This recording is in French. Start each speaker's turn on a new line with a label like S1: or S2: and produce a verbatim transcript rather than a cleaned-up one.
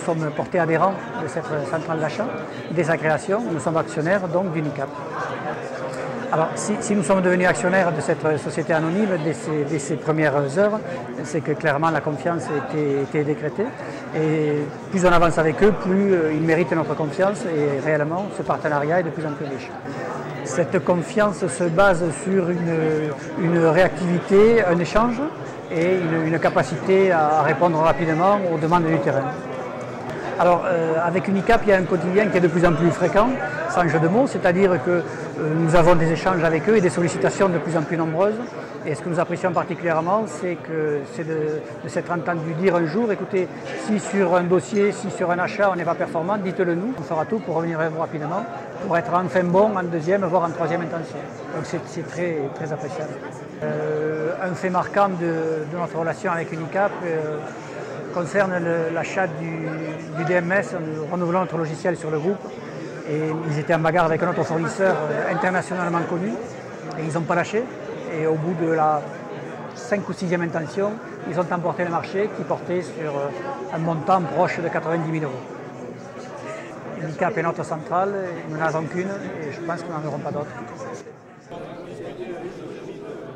S1: sommes portés adhérents de cette centrale d'achat. Dès sa création, nous sommes actionnaires donc d'Unicap. Alors, si, si nous sommes devenus actionnaires de cette société anonyme dès ses, dès ses premières heures, c'est que clairement la confiance était, était décrétée. Et plus on avance avec eux, plus ils méritent notre confiance et réellement ce partenariat est de plus en plus riche. Cette confiance se base sur une, une réactivité, un échange et une, une capacité à répondre rapidement aux demandes du terrain. Alors, euh, avec Unicap, il y a un quotidien qui est de plus en plus fréquent, sans jeu de mots, c'est-à-dire que euh, nous avons des échanges avec eux et des sollicitations de plus en plus nombreuses. Et ce que nous apprécions particulièrement, c'est que c'est de, de s'être entendu dire un jour, écoutez, si sur un dossier, si sur un achat, on n'est pas performant, dites-le nous, on fera tout pour revenir vers vous rapidement, pour être enfin bon en deuxième, voire en troisième intention. Donc c'est très, très appréciable. Euh, un fait marquant de, de notre relation avec Unicap, euh, concerne l'achat du, du D M S, nous renouvelons notre logiciel sur le groupe. Et ils étaient en bagarre avec un autre fournisseur internationalement connu et ils n'ont pas lâché. Et au bout de la cinq ou sixième intention, ils ont emporté le marché qui portait sur un montant proche de quatre-vingt-dix mille euros. Unicap est notre centrale, nous n'en avons qu'une et je pense que nous n'en aurons pas d'autres.